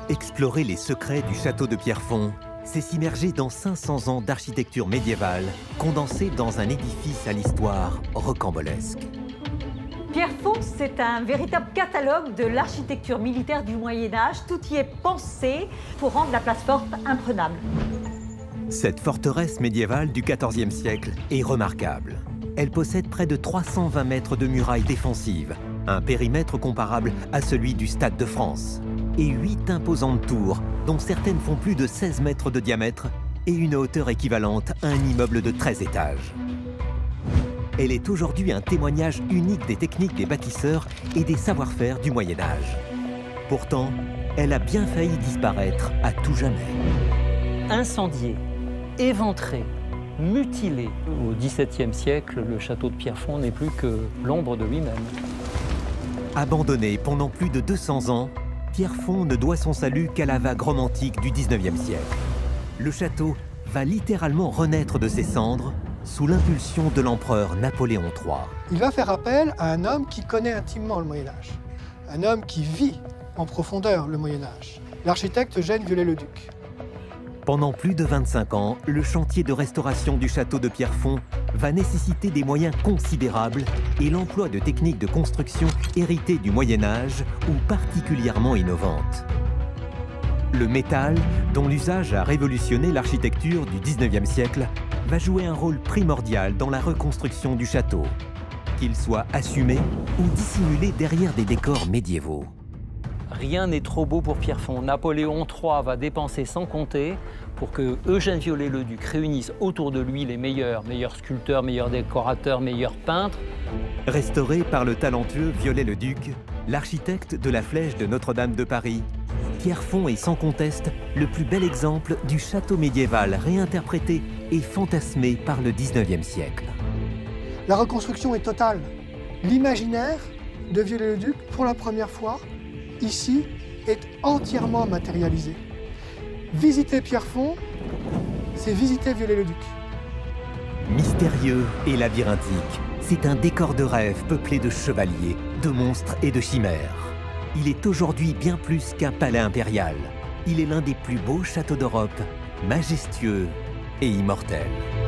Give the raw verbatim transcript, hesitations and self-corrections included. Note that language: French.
Explorer les secrets du château de Pierrefonds, c'est s'immerger dans cinq cents ans d'architecture médiévale, condensée dans un édifice à l'histoire rocambolesque. Pierrefonds, c'est un véritable catalogue de l'architecture militaire du Moyen-Âge. Tout y est pensé pour rendre la place forte imprenable. Cette forteresse médiévale du quatorzième siècle est remarquable. Elle possède près de trois cent vingt mètres de murailles défensives, un périmètre comparable à celui du Stade de France, et huit imposantes tours, dont certaines font plus de seize mètres de diamètre et une hauteur équivalente à un immeuble de treize étages. Elle est aujourd'hui un témoignage unique des techniques des bâtisseurs et des savoir-faire du Moyen-Âge. Pourtant, elle a bien failli disparaître à tout jamais. Incendiée, éventrée, mutilée. Au dix-septième siècle, le château de Pierrefonds n'est plus que l'ombre de lui-même. Abandonné pendant plus de deux cents ans, Pierrefonds ne doit son salut qu'à la vague romantique du dix-neuvième siècle. Le château va littéralement renaître de ses cendres sous l'impulsion de l'empereur Napoléon trois. Il va faire appel à un homme qui connaît intimement le Moyen-Âge, un homme qui vit en profondeur le Moyen-Âge, l'architecte Eugène Viollet-le-Duc. Pendant plus de vingt-cinq ans, le chantier de restauration du château de Pierrefonds va nécessiter des moyens considérables et l'emploi de techniques de construction héritées du Moyen-Âge ou particulièrement innovantes. Le métal, dont l'usage a révolutionné l'architecture du dix-neuvième siècle, va jouer un rôle primordial dans la reconstruction du château, qu'il soit assumé ou dissimulé derrière des décors médiévaux. Rien n'est trop beau pour Pierrefonds. Napoléon trois va dépenser sans compter pour que Eugène Viollet-le-Duc réunisse autour de lui les meilleurs, meilleurs sculpteurs, meilleurs décorateurs, meilleurs peintres. Restauré par le talentueux Viollet-le-Duc, l'architecte de la flèche de Notre-Dame de Paris, Pierrefonds est sans conteste le plus bel exemple du château médiéval réinterprété et fantasmé par le dix-neuvième siècle. La reconstruction est totale. L'imaginaire de Viollet-le-Duc, pour la première fois, ici, est entièrement matérialisé. Visiter Pierrefonds, c'est visiter Viollet-le-Duc. Mystérieux et labyrinthique, c'est un décor de rêve peuplé de chevaliers, de monstres et de chimères. Il est aujourd'hui bien plus qu'un palais impérial. Il est l'un des plus beaux châteaux d'Europe, majestueux et immortel.